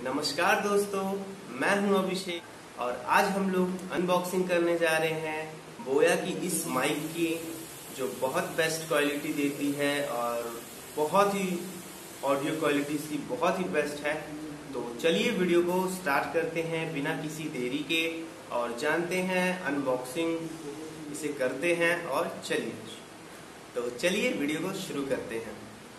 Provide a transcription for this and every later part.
नमस्कार दोस्तों, मैं हूं अभिषेक और आज हम लोग अनबॉक्सिंग करने जा रहे हैं बोया की इस माइक की, जो बहुत बेस्ट क्वालिटी देती है और बहुत ही ऑडियो क्वालिटी इसकी बहुत ही बेस्ट है। तो चलिए वीडियो को स्टार्ट करते हैं बिना किसी देरी के और जानते हैं अनबॉक्सिंग इसे करते हैं। और चलिए वीडियो को शुरू करते हैं।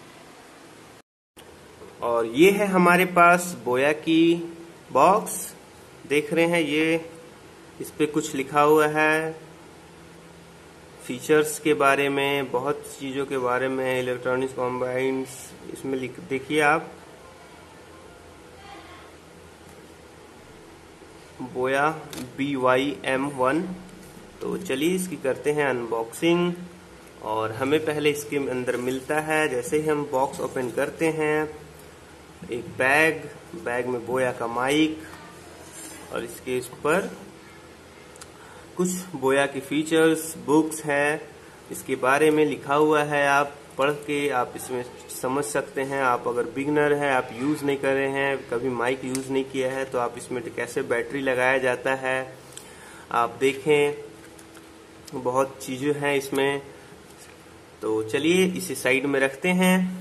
और ये है हमारे पास बोया की बॉक्स, देख रहे हैं ये इस पे कुछ लिखा हुआ है फीचर्स के बारे में, बहुत चीजों के बारे में, इलेक्ट्रॉनिक्स कॉम्बाइंस इसमें देखिए आप, बोया BYM1। तो चलिए इसकी करते हैं अनबॉक्सिंग। और हमें पहले इसके अंदर मिलता है, जैसे ही हम बॉक्स ओपन करते हैं, एक बैग में बोया का माइक और इसके ऊपर कुछ बोया के फीचर्स, बुक्स हैं, इसके बारे में लिखा हुआ है। आप पढ़ के आप इसमें समझ सकते हैं। आप अगर बिगनर हैं, आप यूज नहीं कर रहे हैं, कभी माइक यूज नहीं किया है, तो आप इसमें कैसे बैटरी लगाया जाता है आप देखें, बहुत चीजें हैं इसमें। तो चलिए इसे साइड में रखते हैं।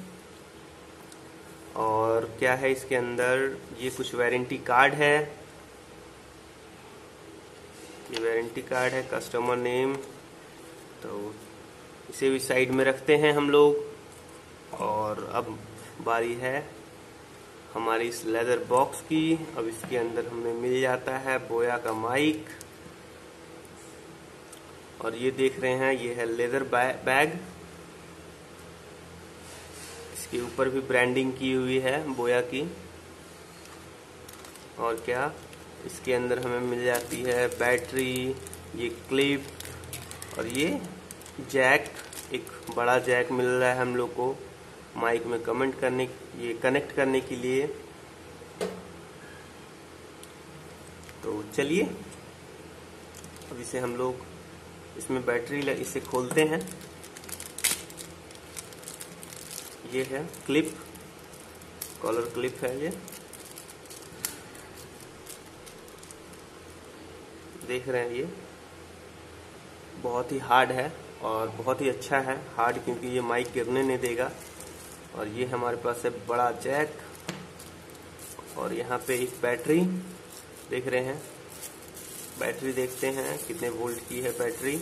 और क्या है इसके अंदर, ये कुछ वारंटी कार्ड है, ये वारंटी कार्ड है, कस्टमर नेम। तो इसे भी साइड में रखते हैं हम लोग। और अब बारी है हमारी इस लेदर बॉक्स की। अब इसके अंदर हमें मिल जाता है बोया का माइक। और ये देख रहे हैं, ये है लेदर बैग, इसके ऊपर भी ब्रांडिंग की हुई है बोया की। और क्या इसके अंदर हमें मिल जाती है बैटरी, ये क्लिप और ये जैक, एक बड़ा जैक मिल रहा है हम लोग को माइक में ये कनेक्ट करने के लिए। तो चलिए अब इसे हम लोग इसमें बैटरी इसे खोलते हैं। ये है क्लिप, कॉलर क्लिप है ये, देख रहे हैं ये बहुत ही हार्ड है और बहुत ही अच्छा है हार्ड, क्योंकि ये माइक गिरने नहीं देगा। और ये हमारे पास है बड़ा जैक और यहाँ पे एक बैटरी, देख रहे हैं बैटरी, देखते हैं कितने वोल्ट की है बैटरी।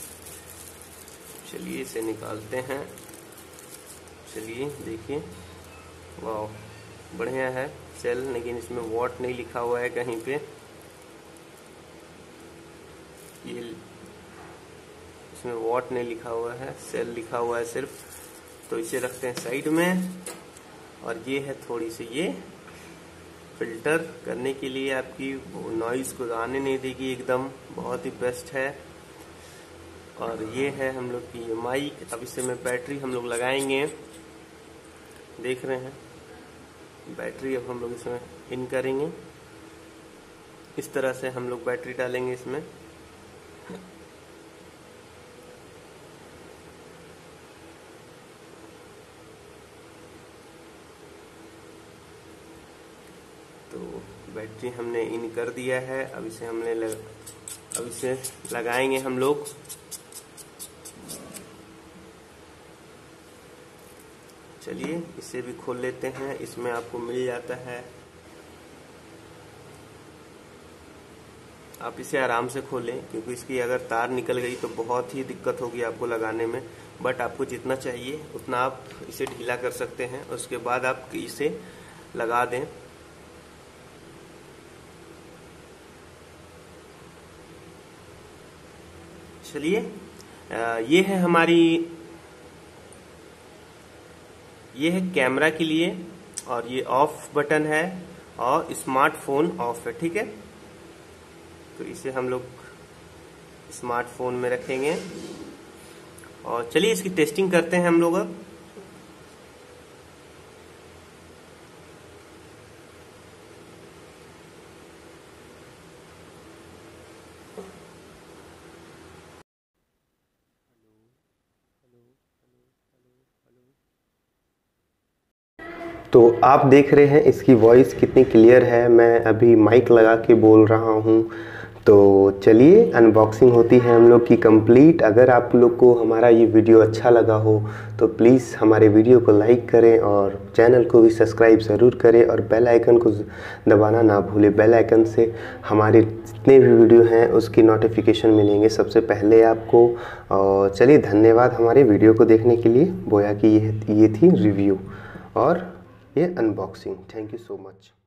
चलिए इसे निकालते हैं, चलिए देखिए, वाह बढ़िया है सेल, लेकिन इसमें वॉट नहीं लिखा हुआ है कहीं पे, ये इसमें वॉट नहीं लिखा हुआ है, सेल लिखा हुआ है सिर्फ। तो इसे रखते हैं साइड में। और ये है थोड़ी सी, ये फिल्टर करने के लिए, आपकी नॉइज को आने नहीं देगी एकदम, बहुत ही बेस्ट है। और ये है हम लोग की ये माइक। अब इसे में बैटरी हम लोग लगाएंगे, देख रहे हैं बैटरी अब हम लोग इसमें इन करेंगे। इस तरह से हम लोग बैटरी डालेंगे इसमें। तो बैटरी हमने इन कर दिया है। अब इसे अब इसे लगाएंगे हम लोग। चलिए इसे भी खोल लेते हैं। इसमें आपको मिल जाता है, आप इसे आराम से खोलें, क्योंकि इसकी अगर तार निकल गई तो बहुत ही दिक्कत होगी आपको लगाने में। बट आपको जितना चाहिए उतना आप इसे ढीला कर सकते हैं, उसके बाद आप इसे लगा दें। चलिए ये है ये है कैमरा के लिए, और ये ऑफ बटन है, और स्मार्टफोन ऑफ है, ठीक है। तो इसे हम लोग स्मार्टफोन में रखेंगे। और चलिए इसकी टेस्टिंग करते हैं हम लोग अब। तो आप देख रहे हैं इसकी वॉइस कितनी क्लियर है। मैं अभी माइक लगा के बोल रहा हूँ। तो चलिए अनबॉक्सिंग होती है हम लोग की कंप्लीट। अगर आप लोग को हमारा ये वीडियो अच्छा लगा हो तो प्लीज़ हमारे वीडियो को लाइक करें और चैनल को भी सब्सक्राइब ज़रूर करें और बेल आइकन को दबाना ना भूलें। बेल आइकन से हमारे जितने भी वीडियो हैं उसकी नोटिफिकेशन मिलेंगे सबसे पहले आपको। और चलिए धन्यवाद हमारे वीडियो को देखने के लिए। बोया कि ये थी रिव्यू और ये unboxing. Thank you so much.